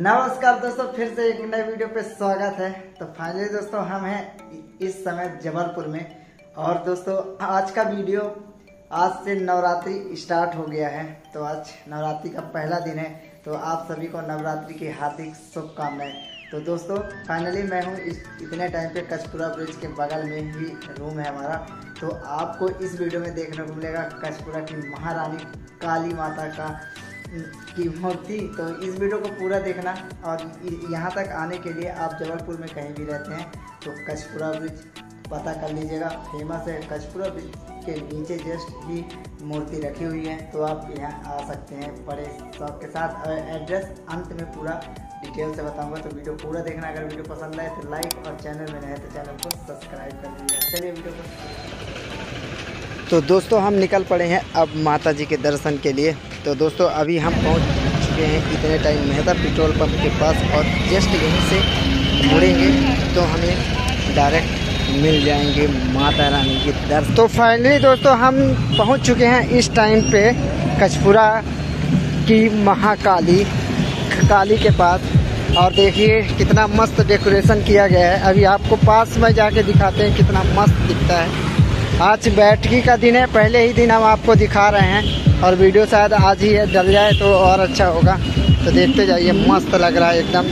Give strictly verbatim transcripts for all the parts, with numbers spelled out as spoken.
नमस्कार दोस्तों, फिर से एक नए वीडियो पे स्वागत है। तो फाइनली दोस्तों हम हैं इस समय जबलपुर में। और दोस्तों आज का वीडियो, आज से नवरात्रि स्टार्ट हो गया है। तो आज नवरात्रि का पहला दिन है, तो आप सभी को नवरात्रि की हार्दिक शुभकामनाएं। तो दोस्तों फाइनली मैं हूँ इस इतने टाइम पे कचपुरा ब्रिज के बगल में ही रूम है हमारा। तो आपको इस वीडियो में देखने को मिलेगा कचपुरा की महारानी काली माता का की मूर्ति। तो इस वीडियो को पूरा देखना। और यहाँ तक आने के लिए आप जबलपुर में कहीं भी रहते हैं तो कचपुरा ब्रिज पता कर लीजिएगा, फेमस है। कचपुरा ब्रिज के नीचे जस्ट ही मूर्ति रखी हुई है, तो आप यहाँ आ सकते हैं बड़े शौक के साथ। एड्रेस अंत में पूरा डिटेल से बताऊंगा, तो वीडियो पूरा देखना। अगर वीडियो पसंद आए तो लाइक, और चैनल में नए तो चैनल को सब्सक्राइब कर लीजिए। चलिए वीडियो को। तो दोस्तों हम निकल पड़े हैं अब माता जी के दर्शन के लिए। तो दोस्तों अभी हम पहुंच चुके हैं इतने टाइम मेहता पेट्रोल पंप के पास, और जस्ट यहीं से मुड़ेंगे तो हमें डायरेक्ट मिल जाएंगे माता रानी के दर्शन। तो फाइनली दोस्तों हम पहुंच चुके हैं इस टाइम पे कचपुरा की महाकाली काली के पास। और देखिए कितना मस्त डेकोरेशन किया गया है। अभी आपको पास में जाके दिखाते हैं कितना मस्त दिखता है। आज बैठकी का दिन है, पहले ही दिन हम आपको दिखा रहे हैं, और वीडियो शायद आज ही डल जाए तो और अच्छा होगा। तो देखते जाइए, मस्त लग रहा है एकदम।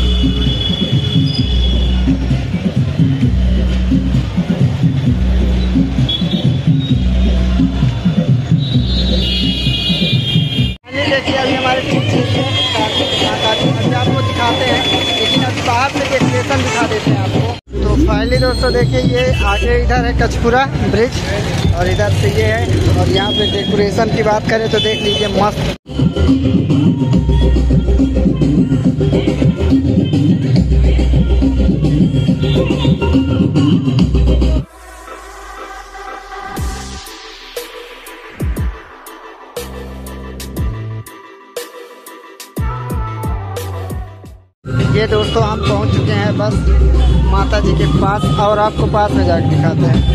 देखिए अभी हमारे अभी आपको दिखाते हैं, लेकिन अभी बाहर से डेकोरेशन दिखा देते हैं आपको। तो फाइनली दोस्तों देखिए ये आगे इधर है कचपुरा ब्रिज, और इधर से ये है। और यहाँ पे डेकोरेशन की बात करें तो देख लीजिए मस्त। ये दोस्तों हम पहुंच चुके हैं बस माता जी के पास, और आपको पास में जाकर दिखाते हैं।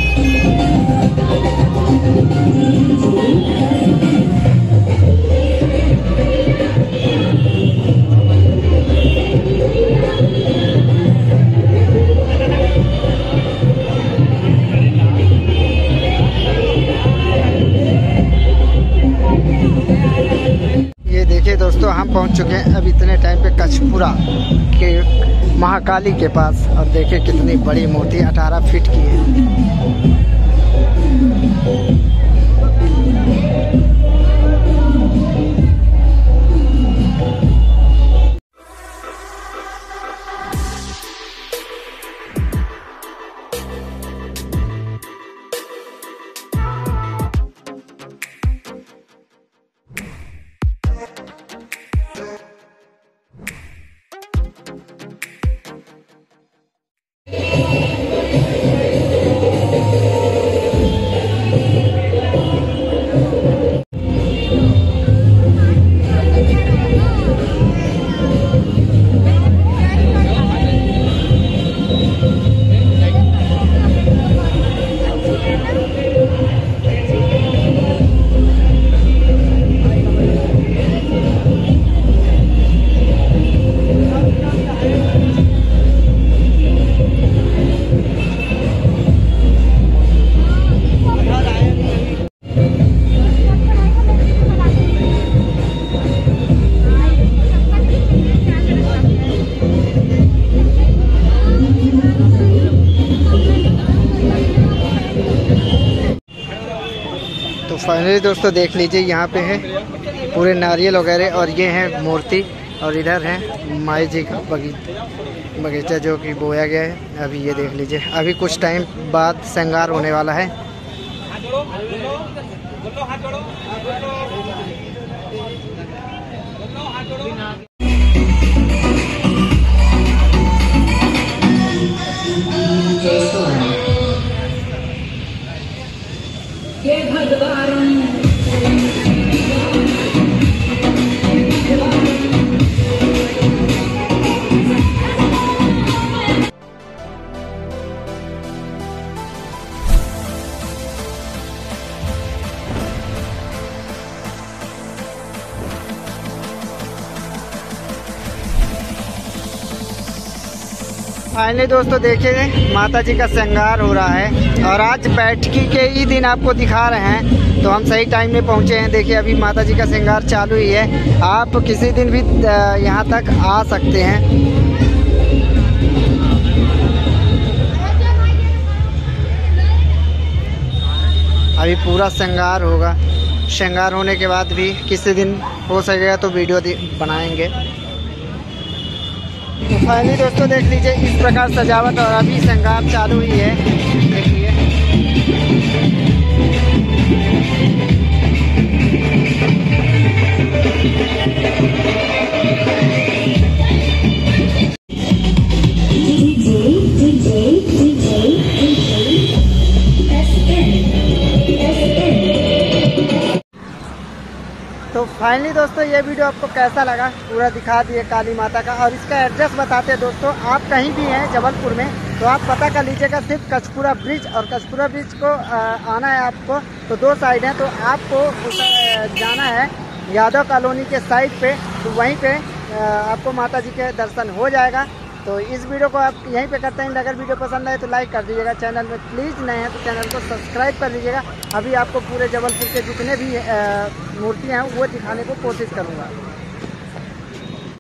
ये देखिए दोस्तों हम पहुंच चुके हैं अब इतने टाइम पे कचपुरा के महाकाली के पास। और देखिए कितनी बड़ी मूर्ति अठारह फीट की है। फाइनली दोस्तों देख लीजिए यहाँ पे है पूरे नारियल वगैरह, और ये है मूर्ति। और इधर है माई जी का बगी बगीचा जो कि बोया गया है। अभी ये देख लीजिए, अभी कुछ टाइम बाद श्रृंगार होने वाला है। फाइनली दोस्तों देखिए माता जी का श्रृंगार हो रहा है और आज बैठकी के ही दिन आपको दिखा रहे हैं, तो हम सही टाइम में पहुंचे हैं। देखिए अभी माता जी का श्रृंगार चालू ही है, आप किसी दिन भी यहां तक आ सकते हैं। अभी पूरा श्रृंगार होगा, श्रृंगार होने के बाद भी किसी दिन हो सकेगा तो वीडियो बनाएंगे। तो फाइनली दोस्तों देख लीजिए इस प्रकार सजावट और अभी श्रृंगार चालू ही है, देखिए। तो फाइनली दोस्तों ये वीडियो आपको कैसा लगा पूरा दिखा दिए काली माता का, और इसका एड्रेस बताते हैं दोस्तों। आप कहीं भी हैं जबलपुर में तो आप पता कर लीजिएगा, सिर्फ कचपुरा ब्रिज और कचपुरा ब्रिज को आना है आपको। तो दो साइड हैं, तो आपको जाना है यादव कॉलोनी के साइड पे, तो वहीं पे आपको माता जी के दर्शन हो जाएगा। तो इस वीडियो को आप यहीं पे करते हैं। अगर वीडियो पसंद आए तो लाइक कर दीजिएगा, चैनल में प्लीज़ नए हैं तो चैनल को सब्सक्राइब कर लीजिएगा। अभी आपको पूरे जबलपुर के जितने भी मूर्तियाँ हैं वो दिखाने को कोशिश करूँगा।